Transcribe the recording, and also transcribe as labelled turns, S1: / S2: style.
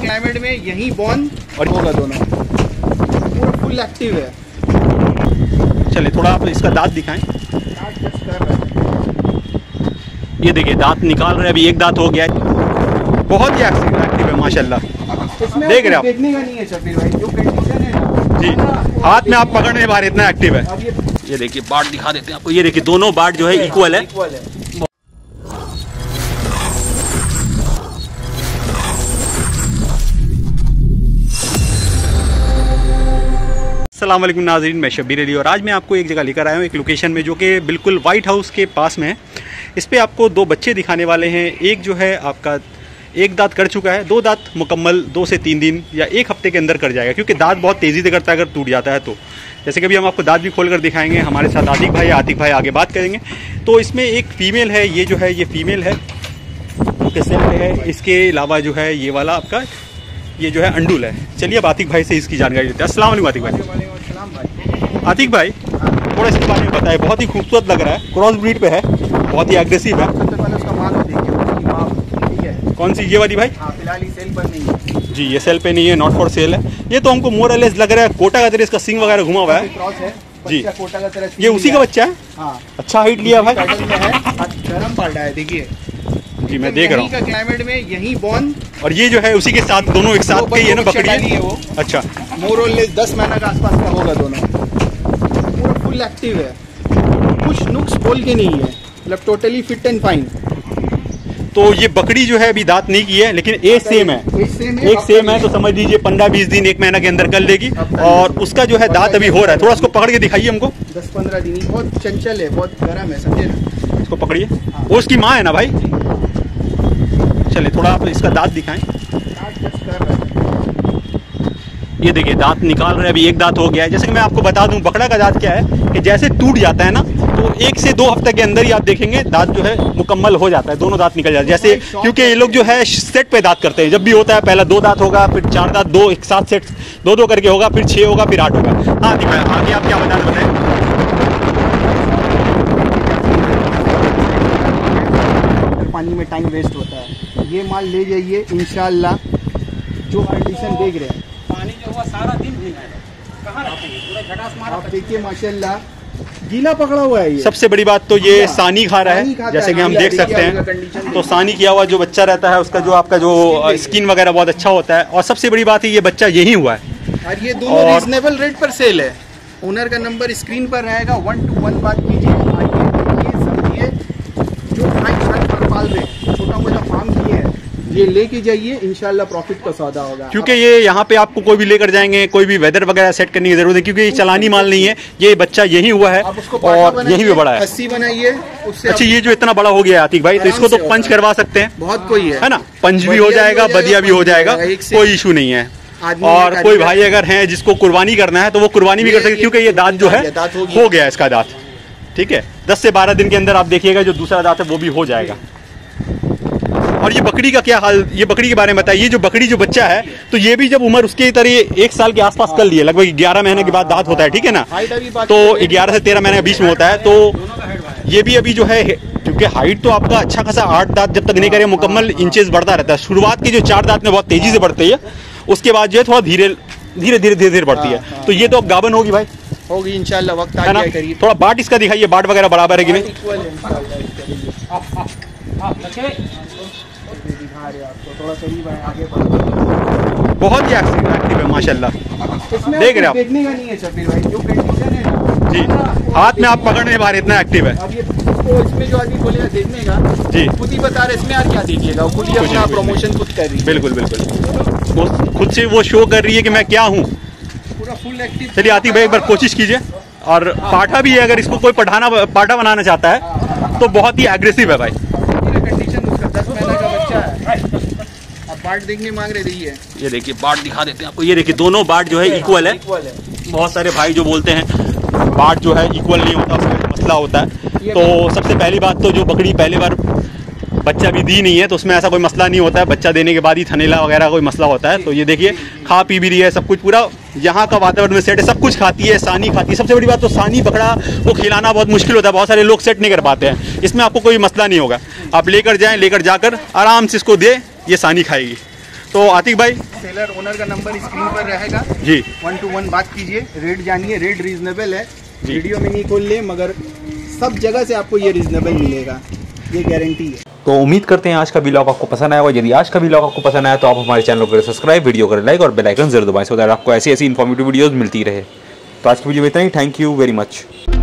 S1: Climate में यहीं born और होगा दोनों, पूरा फुल एक्टिव है।
S2: चलिए थोड़ा आप इसका दांत दिखाएं।
S1: दांत जस्ट कर रहा है,
S2: ये देखिए दांत निकाल रहे हैं, अभी एक दांत हो गया है। बहुत ही एक्टिव है माशाल्लाह।
S1: इसमें
S2: देख रहे हैं आप,
S1: देखने का नहीं है शब्बीर भाई, जो कंडीशन है ना
S2: जी, हाथ में आप पकड़ने बार इतना एक्टिव है। ये देखिए बाट दिखा देते हैं आपको, ये देखिए दोनों बाट जो है इक्वल है। अस्सलाम वालेकुम नाज़रीन, मैं शब्बीर अली और आज मैं आपको एक जगह लेकर आया हूँ, एक लोकेशन में जो कि बिल्कुल वाइट हाउस के पास में है। इस पे आपको दो बच्चे दिखाने वाले हैं। एक जो है आपका एक दांत कर चुका है, दो दांत मुकम्मल 2 से 3 दिन या एक हफ्ते के अंदर कर जाएगा, क्योंकि दांत बहुत तेज़ी से करता है अगर टूट जाता है तो। जैसे कि अभी हम आपको दांत भी खोल कर दिखाएंगे। हमारे साथ आतिक भाई आगे बात करेंगे। तो इसमें एक फ़ीमेल है, ये जो है ये फ़ीमेल है जो कि सेल है। इसके अलावा जो है ये वाला आपका ये जो है अंडुल है। चलिए अब आतिक भाई से इसकी जानकारी देते हैं। अस्सलाम वालेकुम आतिक भाई। आतिक भाई थोड़ा इसके बारे में बताएं। बहुत ही खूबसूरत लग रहा है, क्रॉस ब्रीड पे है, बहुत ही एग्रेसिव है।
S1: सबसे पहले उसका माल देखिए, उसकी माँ, ठीक है।
S2: कौन सी ये वाली भाई?
S1: हाँ, फिलहाल ये सेल पर नहीं है
S2: जी, ये सेल पे नहीं है, नॉट फॉर सेल है। ये तो हमको मोर लेस लग रहा है कोटा का तरह इसका सिंग वगैरह घुमा हुआ है।
S1: क्रॉस है
S2: जी,
S1: कोटा का तरह।
S2: ये उसी का बच्चा है।
S1: हाँ,
S2: अच्छा हाइट लिया भाई,
S1: पैडल में है, गरम पड़ रहा है देखिए
S2: जी, मैं देख रहा हूँ।
S1: क्लाइमेट में यहीं बॉर्न
S2: और ये जो है उसी के साथ दोनों एक साथ के ये ना बकरी
S1: है वो।
S2: अच्छा,
S1: मोर और लेस 10 महीना का आसपास का होगा दोनों, पूरा फुल एक्टिव है, कुछ नुक्स बोल के नहीं है, मतलब टोटली फिट एंड फाइन।
S2: तो ये बकरी जो है अभी दांत नहीं की है, लेकिन एज सेम है, एक सेम है। तो समझ लीजिए 15-20 दिन 1 महीना के अंदर कर लेगी। और उसका जो है दांत अभी हो रहा है, थोड़ा उसको पकड़ के दिखाइए हमको।
S1: 10-15 दिन, बहुत चंचल है, बहुत गर्म है, समझे ना।
S2: इसको पकड़िए, वो उसकी माँ है ना भाई। चलिए थोड़ा आप इसका दांत दिखाएं। ये देखिए दांत निकाल रहे हैं, अभी एक दांत हो गया है। जैसे कि मैं आपको बता दूं बकरा का दांत क्या है कि जैसे टूट जाता है ना तो 1 से 2 हफ्ते के अंदर ही आप देखेंगे दांत जो है मुकम्मल हो जाता है, दोनों दांत निकल जाते हैं। जैसे क्योंकि ये लोग जो है सेट पे दांत करते हैं, जब भी होता है पहला 2 दांत होगा, फिर 4 दांत, 2 एक साथ सेट 2-2 करके होगा, फिर 6 होगा, फिर 8 होगा। हाँ दिखाएं, आगे आप क्या बता रहे बताएं।
S1: पानी में टाइम वेस्ट होता है, ये माल ले जाइए इंशाल्लाह। जो कंडीशन देख रहे हैं,
S2: पानी जो हुआ सारा दिन भीगा है,
S1: आप देखिए माशाल्लाह गीला पकड़ा हुआ है ये।
S2: सबसे बड़ी बात तो ये सानी खा रहा है, जैसे कि हम देख सकते हैं। तो सानी किया हुआ जो बच्चा रहता है उसका जो आपका जो स्किन वगैरह बहुत अच्छा होता है। और सबसे बड़ी बात है ये बच्चा यही हुआ है
S1: और ये दोनों रीजनेबल रेट पर सेल है। ओनर का नंबर स्क्रीन पर रहेगा, 1 to 1 बात कीजिए। आइए समझिए, जो पाल रहे हैं, छोटा मोटा फार्म किए हैं, ये लेके जाइए, इंशाल्लाह प्रॉफिट का सौदा होगा।
S2: क्योंकि ये यहाँ पे आपको कोई भी लेकर जाएंगे, कोई भी वेदर वगैरह सेट करने की जरूरत है, क्योंकि ये चलानी माल नहीं है। ये बच्चा यही हुआ है और यही भी बड़ा है।
S1: 80 बनाइए उससे।
S2: अच्छा, ये जो इतना बड़ा हो गया है आतिक भाई, तो इसको तो पंच करवा सकते हैं,
S1: बहुत कोई है
S2: ना। पंच भी हो जाएगा, बदिया भी हो जाएगा, कोई इशू नहीं है। और कोई भाई अगर है जिसको कुर्बानी करना है तो वो कुर्बानी भी कर सकते, क्योंकि ये दांत जो है हो गया इसका दांत, ठीक है। 10 से 12 दिन के अंदर आप देखिएगा जो दूसरा दांत है वो भी हो जाएगा। और ये बकरी का क्या हाल, ये बकरी के बारे में बताइए। जो बकरी जो बच्चा है, तो ये भी जब उम्र उसके तरह 1 साल के आसपास कर लिए, लगभग 11 महीने के बाद दांत होता है, ठीक है ना। तो 11 से 13 महीने के बीच में होता है। तो ये भी अभी जो है, क्योंकि हाइट तो आपका अच्छा खासा 8 दांत जब तक नहीं करे मुकम्मल इंचेस बढ़ता रहता है। शुरुआत के जो 4 दांत में बहुत तेजी से बढ़ती है, उसके बाद जो है थोड़ा धीरे बढ़ती है। तो ये तो गाबन होगी भाई,
S1: होगी इंशाल्लाह, वक्त आ गया करीब।
S2: थोड़ा बाट इसका दिखाइए, बाट वगैरह बराबर है कि नहीं।
S1: थोड़ा करीब है, आगे
S2: बहुत ही एक्टिव है माशाल्लाह। देख रहे हैं आप,
S1: देखने का नहीं है शब्बीर भाई, जो कंडीशन है ना
S2: जी, हाथ में आप पकड़ने बार इतना एक्टिव है।
S1: अब ये तो इसमें जो आदमी बोलेगा देखने का
S2: जी,
S1: खुद ही बता रहे, इसमें यार क्या दीजिएगा, खुद ही अपना प्रमोशन खुद कर रही है।
S2: बिल्कुल वो खुद से वो शो कर रही है कि मैं क्या हूँ,
S1: पूरा फुल एक्टिव।
S2: चलिए आतिक भाई एक बार कोशिश कीजिए। और पाठा भी है, अगर इसको कोई पाठा बनाना चाहता है तो बहुत ही एग्रेसिव है भाई।
S1: कंडीशन उसका 10 महीना का बच्चा है। अब बाट देखने मांग रहे थे,
S2: ये देखिए बाट दिखा देते हैं आपको। ये देखिए दोनों बाट जो है इक्वल है। बहुत सारे भाई जो बोलते हैं बाट जो है इक्वल नहीं होता, उसमें मसला होता है। तो सबसे पहली बात तो जो बकरी पहली बार बच्चा भी दी नहीं है तो उसमें ऐसा कोई मसला नहीं होता है। बच्चा देने के बाद ही थनेला वगैरह कोई मसला होता है। तो ये देखिए खा पी भी रही है, सब कुछ पूरा यहाँ का वातावरण में सेट है, सब कुछ खाती है, सानी खाती है। सबसे बड़ी बात तो सानी बकरा वो खिलाना बहुत मुश्किल होता है, बहुत सारे लोग सेट नहीं कर पाते हैं। इसमें आपको कोई मसला नहीं होगा, आप लेकर जाएँ, लेकर जाकर आराम से इसको दे, ये सानी खाएगी। तो आतिक भाई,
S1: सेलर ओनर का नंबर स्क्रीन पर रहेगा
S2: जी,
S1: 1 to 1 बात कीजिए, रेट जानिए, रेट रीजनेबल है, वीडियो में नहीं खोल ले मगर सब जगह से आपको ये रीजनेबल मिलेगा, ये गारंटी है।
S3: तो उम्मीद करते हैं आज का व्लॉग आपको पसंद आया होगा। यदि आज का व्लॉग आपको पसंद आया तो आप हमारे चैनल को करें सब्सक्राइब, वीडियो करें लाइक और बेल आइकन जरूर दबाएं, सो दैट आपको ऐसी इन्फॉर्मेटिव वीडियोस मिलती रहे। तो आज की वीडियो में इतना ही। Thank you very much.